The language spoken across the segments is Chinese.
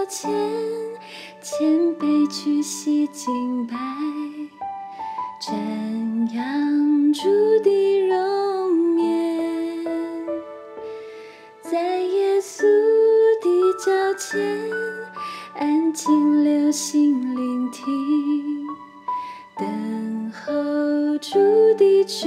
前，谦卑屈膝敬拜，瞻仰主的容颜，在耶稣的脚前，安静留心聆听，等候主的旨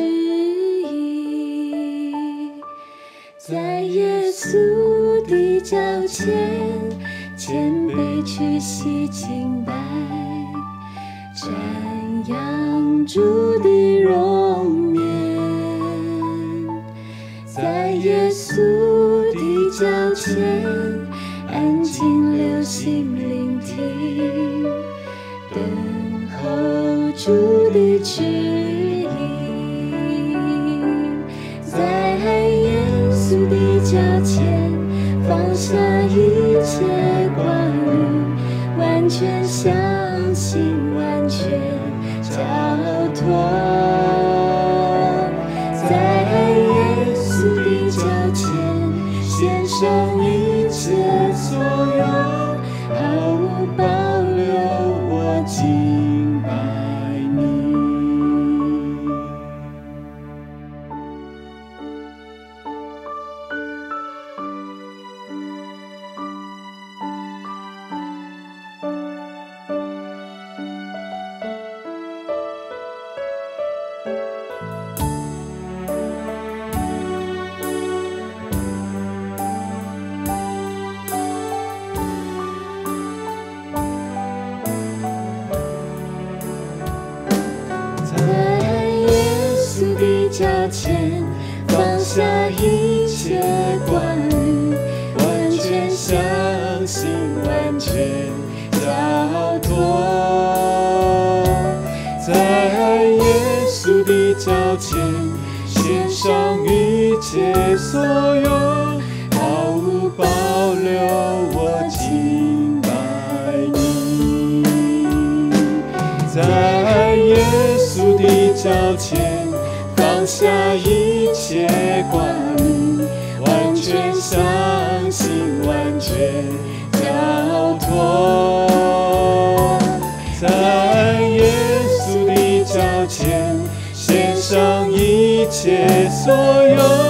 意，在耶稣的脚前，谦卑屈膝敬拜，瞻仰主的容颜，在耶稣的脚前，安静留心聆听，等候主的旨意，在耶稣的脚前，放下一切挂虑，完全相信，完全交托。在耶稣的脚前，献上一切所有，毫无保留，我敬拜你。脚前，放下一切挂虑，完全相信，完全交托。在耶稣的脚前，献上一切所有，毫无保留，我敬拜你。在耶稣的脚前，放下一切挂虑，完全相信，完全交托。在耶稣的脚前，献上一切所有。